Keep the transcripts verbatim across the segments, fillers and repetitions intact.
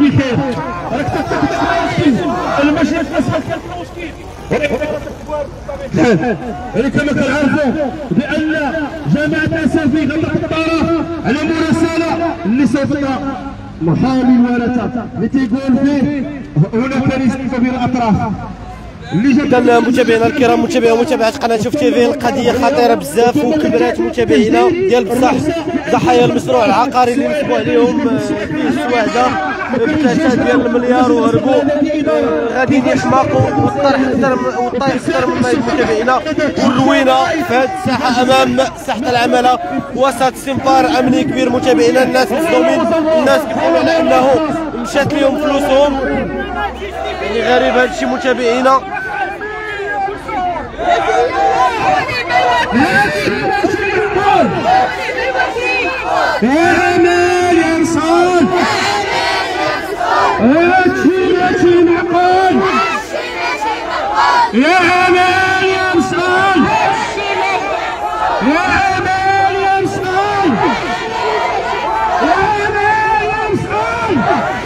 بخير. راك تتكلم المشهد الاسود كان فيه مشكل. ولكن كما كنعرفوا بان جماعه اسفي غلقت الطرف على مراسله اللي صيفطها محامي الورثه اللي تيقول فيه هناك رزق بين الاطراف. اذا متابعينا الكرام متابعي ومتابعات قناه شوف تيفي، القضيه خطيره بزاف وكبرات متابعينا ديال بصح ضحايا المشروع العقاري اللي نسبوا عليهم فيه السواعده بثلاثه ديال المليار وهربوا غاديين يحماقوا والطرح اكثر والطرح اكثر مما متابعينا. والروينه في هذه الساحه امام ساحه العمله وسط استنفار امني كبير متابعينا. الناس مصدومين، الناس كيقولوا على انه مشات لهم فلوسهم، يعني غريب هذا الشيء متابعينا. يا مال يا انسان هادشي ماشي معقول. يا مال يا انسان يا مال يا انسان يا مال يا انسان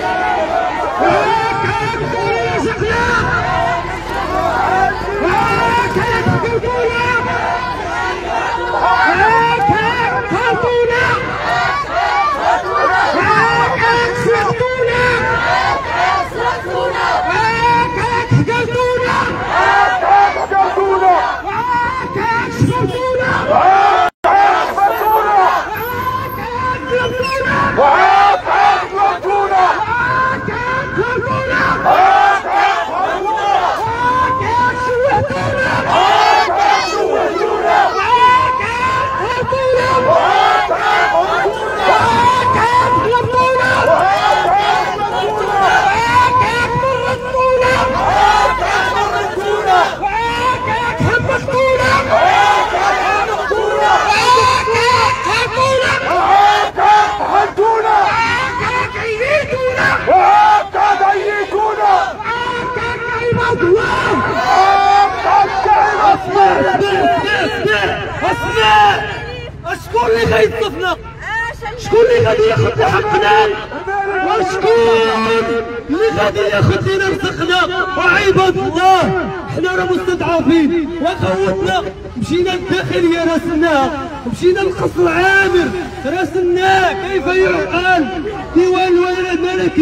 شكون اللي غيصفنا؟ شكون اللي غادي ياخذ حقنا؟ وشكون اللي غادي ياخذ لنا رزقنا؟ وعباد الله حنا راه مستضعفين وقوتنا، مشينا للداخليه راسلناها، مشينا للقصر عامر راسلناه. كيف يعقل ديوان الولايات الملكيه